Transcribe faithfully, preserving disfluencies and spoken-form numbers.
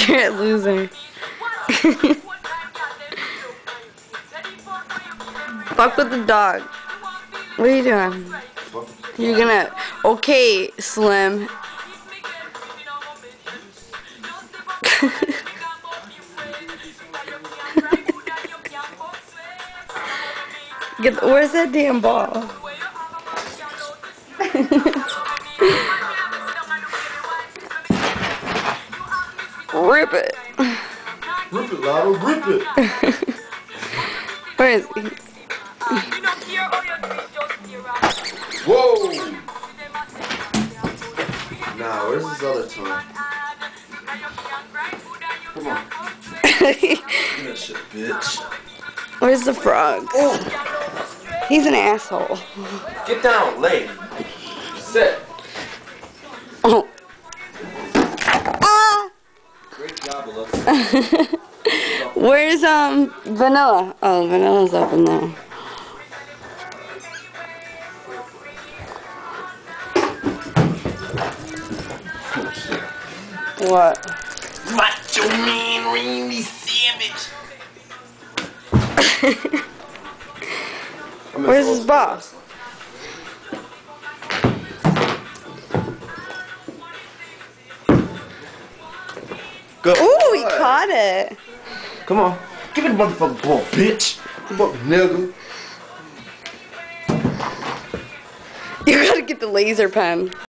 You're a loser. Fuck with the dog. What are you doing? You're gonna... Okay, Slim. Get the, where's that damn ball? Rip it. Rip it, Lotto, rip it. Where is he? Whoa! Nah, where's this other toy? Come on. Give me that shit, bitch. Where's the frog? Oh. He's an asshole. Get down, lay. Sit. Oh. Ah! Great job, Alyssa. Where's um Vanilla? Oh, Vanilla's up in there. What? Macho Man Randy Savage. Where's his boss? Go. Ooh, he caught it. Come on. Give me the motherfucking ball, bitch. Fuck nigga. You gotta get the laser pen.